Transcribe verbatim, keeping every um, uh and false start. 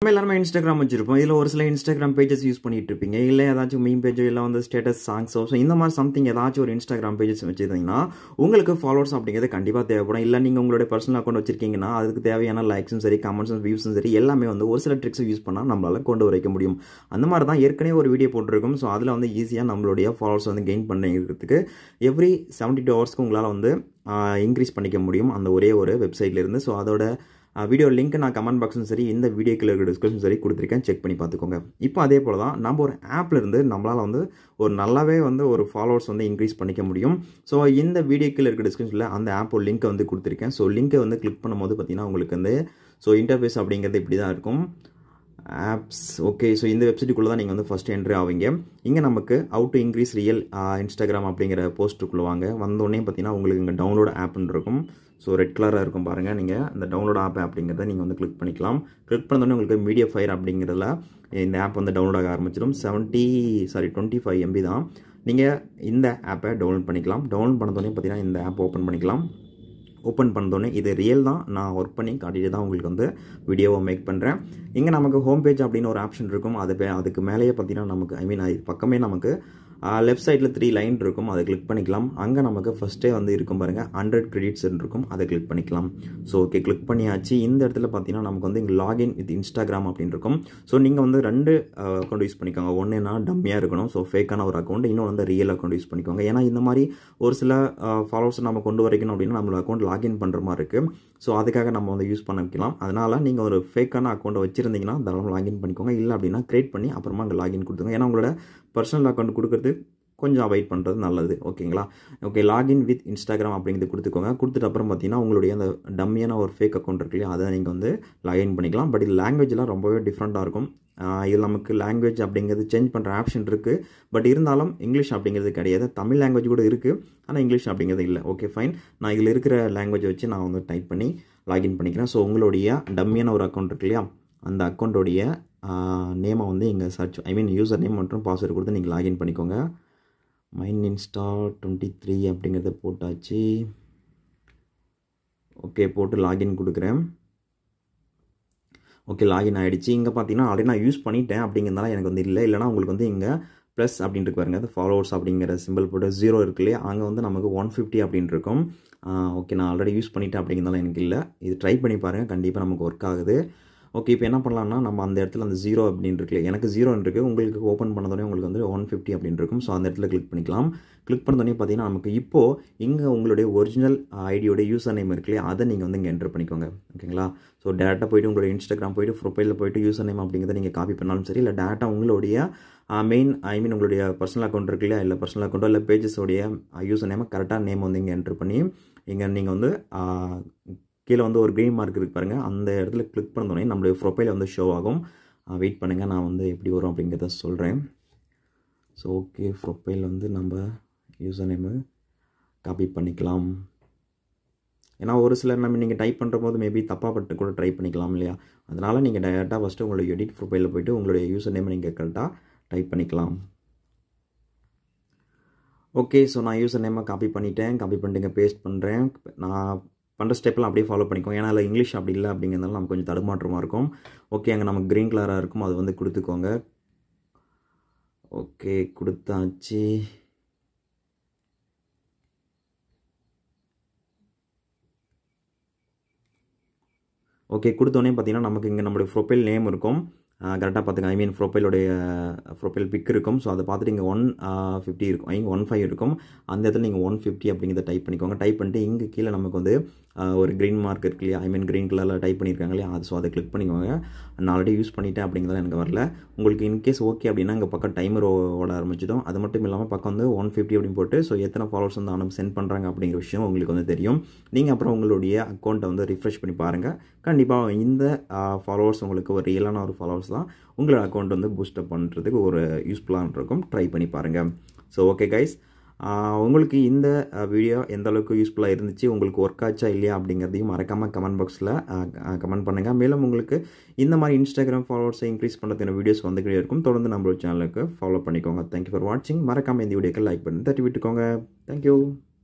நம்ம எல்லாரும் Instagram வச்சிருப்போம். இதுல ஒரு சில Instagram pages யூஸ் பண்ணிட்டு இருப்பீங்க. இல்ல ஏதாச்சும் மீம் பேஜ் இல்ல வந்து ஸ்டேட்டஸ் சாங்ஸ் சோ இந்த மாதிரி சம்திங் ஏதாச்சும் ஒரு Instagram pages வச்சிருந்தீங்கன்னா உங்களுக்கு ஃபாலோவர்ஸ் அப்படிங்கிறது கண்டிப்பா தேவைப்படும். இல்ல நீங்க உங்களுடைய பர்சனல் அக்கவுண்ட் வச்சிருக்கீங்கன்னா அதுக்கு தேவையான லைக்ஸும் சரி கமெண்ட்ஸும் வியூஸும் சரி எல்லாமே வந்து ஒரு சில ட்ரிக்ஸ் யூஸ் பண்ணா நம்மளால கொண்டு வர முடியும். அந்த மாதிரி தான் ஏற்கனவே ஒரு வீடியோ போட்டுருக்கோம். சோ அதுல வந்து ஈஸியா நம்மளுடைய ஃபாலோவர்ஸ் வந்து கெயின் பண்ணிக்கிறதுக்கு எவ்ரி செவன்டி டூ ஹவர்ஸ்க்கு உங்களால வந்து இன்க்ரீஸ் பண்ணிக்க முடியும் அந்த ஒரே ஒரு வெப்சைட்ல இருந்து. சோ அதோட வீடியோ லிங்க் நான் கமெண்ட் பாக்ஸ்ல சரி இந்த வீடியோக்குள்ள இருக்க டிஸ்கிரிப்ஷன் சரி கொடுத்துருக்கேன், செக் பண்ணி பார்த்துக்கோங்க. இப்போ அதே போல தான் நம்ம ஒரு ஆப்ல இருந்து நம்மளால வந்து ஒரு நல்லாவே வந்து ஒரு ஃபாலோவர்ஸ் வந்து இன்க்ரீஸ் பண்ணிக்க முடியும். ஸோ இந்த வீடியோக்குள்ள இருக்க டிஸ்கிரிப்ஷனில் அந்த ஆப்போட லிங்க் வந்து கொடுத்துருக்கேன். ஸோ லிங்கை வந்து கிளிக் பண்ணும்போது பார்த்தீங்கன்னா உங்களுக்கு வந்து ஸோ இன்டர்ஃபேஸ் அப்படிங்கிறது இப்படி தான் இருக்கும். Apps okay. ஸோ இந்த வெப்சைட்டுக்குள்ளே தான் நீங்கள் வந்து ஃபஸ்ட் என்ட்ரி ஆவீங்க. இங்கே நமக்கு how to increase real Instagram அப்படிங்கிற போஸ்ட்டுக்குள்ளே வாங்க. வந்தோடனே பார்த்தீங்கன்னா உங்களுக்கு இங்கே டவுன்லோட் ஆப்னு இருக்கும். ஸோ ரெட் கலராக இருக்கும் பாருங்கள். நீங்கள் இந்த டவுன்லோட் ஆப் அப்படிங்கிறத நீங்கள் வந்து கிளிக் பண்ணிக்கலாம். கிளிக் பண்ணோடனே உங்களுக்கு மீடியா ஃபயர் அப்படிங்கிறதுல இந்த ஆப் வந்து டவுன்லோட் ஆக ஆரம்பிச்சிடும். Seventy sorry twenty five MB தான். நீங்கள் இந்த ஆப்பை டவுன்லோட் பண்ணிக்கலாம். டவுன்லோட் பண்ணதோடனே பார்த்தீங்கன்னா இந்த ஆப் ஓப்பன் பண்ணிக்கலாம். ஓப்பன் பண்ணதோடனே இது ரியல் தான், நான் ஒர்க் பண்ணி காட்டிட்டு தான் உங்களுக்கு வந்து வீடியோவை மேக் பண்ணுறேன். இங்கே நமக்கு ஹோம் பேஜ் அப்படின்னு ஒரு ஆப்ஷன் இருக்கும். அது அதுக்கு மேலேயே பார்த்தீங்கன்னா நமக்கு ஐ மீன் பக்கமே நமக்கு லெஃப்ட் சைடில் த்ரீ லைன் இருக்கும். அதை கிளிக் பண்ணிக்கலாம். அங்கே நமக்கு ஃபஸ்ட்டே வந்து இருக்கும் பாருங்கள் ஹண்ட்ரட் கிரெடிட்ஸ் இருக்கும். அதை கிளிக் பண்ணிக்கலாம். ஸோ ஓகே கிளிக் பண்ணியாச்சு. இந்த இடத்துல பார்த்தீங்கன்னா நமக்கு வந்து இங்கே லாகின் வித் இன்ஸ்டாகிராம் அப்படின்னு இருக்கும். ஸோ நீங்கள் வந்து ரெண்டு அக்கௌண்ட் யூஸ் பண்ணிக்கோங்க. ஒன்றுனா டம்மியாக இருக்கணும், ஸோ ஃபேக்கான ஒரு அக்கௌண்ட். இன்னொன்று வந்து ரியல் அக்கௌண்ட் யூஸ் பண்ணிக்கோங்க. ஏன்னா இந்த மாதிரி ஒரு சில ஃபாலோவர்ஸ் நம்ம கொண்டு வரைக்கணும் அப்படின்னா நம்மளோட அக்கௌண்ட் லாகின் பண்ணுற மாதிரி இருக்குது. ஸோ அதுக்காக நம்ம வந்து யூஸ் பண்ண வைக்கலாம். அதனால் நீங்கள் ஒரு ஃபேக்கான அக்கௌண்ட்டை வச்சுருந்தீங்கன்னா அதெல்லாம் லாகின் பண்ணிக்கோங்க. இல்லை அப்படின்னா கிரியேட் பண்ணி அப்புறமா அங்கே லாகின் கொடுத்துங்க. ஏன்னா உங்களோட பர்சனல் அக்கௌண்ட் கொடுக்குறது கொஞ்சம் அவாய்ட் பண்ணுறது நல்லது. ஓகேங்களா? ஓகே லாகின் வித் இன்ஸ்டாகிராம் அப்படிங்கிறது கொடுத்துக்கோங்க. கொடுத்துட்டு அப்புறம் பார்த்தீங்கன்னா உங்களுடைய அந்த டம்மியான ஒரு ஃபேக் அக்கௌண்ட் இருக்கு இல்லையா, அதை நீங்கள் வந்து லாகின் பண்ணிக்கலாம். பட் இது லாங்குவேஜ்லாம் ரொம்பவே டிஃப்ரெண்ட்டாக இருக்கும். இதில் நமக்கு லாங்குவேஜ் அப்படிங்கிறது சேஞ்ச் பண்ணுற ஆப்ஷன் இருக்குது. பட் இருந்தாலும் இங்கிலீஷ் அப்படிங்கிறது கிடையாது. தமிழ் லாங்குவேஜ் கூட இருக்குது, ஆனால் இங்கிலீஷ் அப்படிங்கிறது இல்லை. Okay fine. நான் இதில் இருக்கிற லாங்குவேஜை வச்சு நான் வந்து டைப் பண்ணி லாகின் பண்ணிக்கிறேன். ஸோ உங்களுடைய டம்மியான ஒரு அக்கௌண்ட் இருக்கு இல்லையா, அந்த அக்கௌண்ட்டோடைய நேமை வந்து இங்கே search I mean user name மற்றும் பாஸ்வேர்டு கொடுத்து நீங்கள் லாகின் பண்ணிக்கோங்க. மைன் இன்ஸ்டா டுவெண்ட்டி த்ரீ அப்படிங்கிறத போட்டாச்சு. ஓகே போட்டு லாகின் கொடுக்குறேன். ஓகே லாகின் ஆகிடுச்சு. இங்கே பார்த்தீங்கன்னா ஆல்ரெடி நான் யூஸ் பண்ணிட்டேன் அப்படிங்கிறதுனால எனக்கு வந்து இல்லை. இல்லைனா உங்களுக்கு வந்து இங்கே ப்ளஸ் அப்படின்ட்டு பாருங்க, அது ஃபாலோவர்ஸ் அப்படிங்கிற சிம்பிள் போட்டு ஜீரோ இருக்கு இல்லையா, அங்கே வந்து நமக்கு ஒன் ஃபிஃப்டி அப்படின்ட்டு இருக்கும். ஓகே நான் ஆல்ரெடி யூஸ் பண்ணிட்டேன் அப்படிங்கிறதுனால எனக்கு இல்லை. இது ட்ரை பண்ணி பாருங்கள், கண்டிப்பாக நமக்கு ஒர்க் ஆகுது. ஓகே இப்போ என்ன பண்ணலாம்னா நம்ம அந்த இடத்துல அந்த ஜீரோ அப்படின்னு இருக்குல்ல, எனக்கு ஜீரோ இருக்குது, உங்களுக்கு ஓப்பன் பண்ணதோடனே உங்களுக்கு வந்து ஒன் ஃபிஃப்டி அப்படின்னு இருக்கும். ஸோ அந்த இடத்துல கிளிக் பண்ணிக்கலாம். கிளிக் பண்ணதோடனே பார்த்தீங்கன்னா நமக்கு இப்போது இங்கே உங்களுடைய ஒரிஜினல் ஐடியோட யூசர் நேம் இருக்கு இல்லையா, அதை நீங்கள் வந்து இங்கே என்டர் பண்ணிக்கோங்க. ஓகேங்களா? ஸோ டேரெக்டாக போய்ட்டு உங்களுடைய இன்ஸ்டாகிராம் போய்ட்டு ப்ரொஃபைலில் போய்ட்டு யூசர் நேம் அப்படிங்கிறத நீங்கள் காப்பி பண்ணாலும் சரி, இல்லை டேரெக்டாக உங்களுடைய மெயின் ஐ மீன் உங்களுடைய பர்சனல் அக்கௌண்ட் இருக்கு இல்லையா, இல்லை பர்சனல் அக்கௌண்ட்டோ இல்லை பேஜஸோடைய யூசர் நேமை கரெக்டாக நேம் வந்து இங்கே என்டர் பண்ணி இங்கே நீங்கள் வந்து கீழே வந்து ஒரு க்ரீன் மார்க் இருக்குது பாருங்கள், அந்த இடத்துல கிளிக் பண்ணதோடனே நம்மளுடைய ப்ரொஃபைல் வந்து ஷோ ஆகும். வெயிட் பண்ணுங்கள், நான் வந்து எப்படி வரும் அப்படிங்கிறத சொல்கிறேன். ஸோ ஓகே ப்ரொஃபைல் வந்து நம்ம யூசர் நேமு காப்பி பண்ணிக்கலாம். ஏன்னா ஒரு சிலர் நம்ம நீங்கள் டைப் பண்ணுற போது மேபி தப்பாக பட்டு கூட ட்ரை பண்ணிக்கலாம் இல்லையா, அதனால் நீங்கள் டேரெக்டாக ஃபஸ்ட்டு உங்களுடைய எடிட் ப்ரொஃபைலில் போய்ட்டு உங்களுடைய யூசர் நேமை நீங்கள் கரெக்டாக டைப் பண்ணிக்கலாம். ஓகே ஸோ நான் யூசர் நேமை காப்பி பண்ணிட்டேன். காப்பி பண்ணிட்டு இங்கே பேஸ்ட் பண்ணுறேன். நான் பண்ணுற ஸ்டெப்லாம் அப்படியே ஃபாலோ பண்ணிக்கோங்க. ஏன்னா அதில் இங்கிலீஷ் அப்படி இல்லை அப்படிங்கிறதுனால நமக்கு கொஞ்சம் தடுமாற்றமாக இருக்கும். ஓகே அங்கே நமக்கு க்ரீன் கலராக இருக்கும், அது வந்து கொடுத்துக்கோங்க. ஓகே கொடுத்தாச்சு. ஓகே கொடுத்தோடனே பார்த்தீங்கன்னா நமக்கு இங்கே நம்மளுடைய ப்ரொஃபைல் நேம் இருக்கும். கரெக்டாக பார்த்துங்க, ஐ மீன் ப்ரொஃபைலோடைய ப்ரொஃபைல் பிக் இருக்கும். ஸோ அதை பார்த்துட்டு இங்கே ஒன் ஃபிஃப்டி இருக்கும், ஐ ஒன் ஃபைவ் இருக்கும். அந்த இடத்துல நீங்கள் ஒன் ஃபிஃப்டி அப்படிங்கிறத டைப் பண்ணிக்கோங்க. டைப் பண்ணிட்டு இங்கே கீழே நமக்கு வந்து ஒரு க்ரீன் மார்க் இருக்கு இல்லையா, ஐ மீன் க்ரீன் கலரில் டைப் பண்ணியிருக்காங்க இல்லையா, அது ஸோ அதை கிளிக் பண்ணிக்கோங்க. நான் ஆல்ரெடி யூஸ் பண்ணிட்டேன் அப்படிங்கிறதால எனக்கு வரல. உங்களுக்கு இன்கேஸ் ஓகே அப்படின்னா இங்கே பக்கம் டைமர் ஓட ஆரம்பிச்சிடும். அது மட்டும் இல்லாமல் பக்கம் வந்து ஒன் ஃபிஃப்டி அப்படின்னு போட்டு ஸோ எத்தனை ஃபாலோவர்ஸ் வந்து அனுப்பி சென்ட் பண்ணுறாங்க அப்படிங்கிற விஷயம் உங்களுக்கு வந்து தெரியும். நீங்கள் அப்புறம் உங்களுடைய அக்கௌண்ட்டை வந்து ரிஃப்ரெஷ் பண்ணி பாருங்கள். கண்டிப்பாக இந்த ஃபாலோவர்ஸ் உங்களுக்கு ஒரு ரியலான ஒரு ஃபாலோவர்ஸ் தான் உங்களோட அக்கௌண்ட் வந்து பூஸ்டப் பண்ணுறதுக்கு ஒரு யூஸ்ஃபுல்லாக இருக்கும். ட்ரை பண்ணி பாருங்கள். ஸோ ஓகே கைஸ், உங்களுக்கு இந்த வீடியோ எந்த அளவுக்கு யூஸ்ஃபுல்லாக இருந்துச்சு, உங்களுக்கு ஒர்க் ஆச்சா இல்லையா அப்படிங்கிறதையும் மறக்காமல் கமெண்ட் பாக்ஸில் கமெண்ட் பண்ணுங்கள். மேலும் உங்களுக்கு இந்த மாதிரி இன்ஸ்டாகிராம் ஃபாலோவர்ஸை இன்க்ரீஸ் பண்ணுறதுக்கான வீடியோஸ் வந்துக்கிட்டே இருக்கும். தொடர்ந்து நம்மளோட சேனலுக்கு ஃபாலோ பண்ணிக்கோங்க. தேங்க்யூ ஃபார் வாட்சிங். மறக்காமல் இந்த வீடியோக்கு லைக் பண்ணி தட்டி விட்டுக்கோங்க. தேங்க்யூ.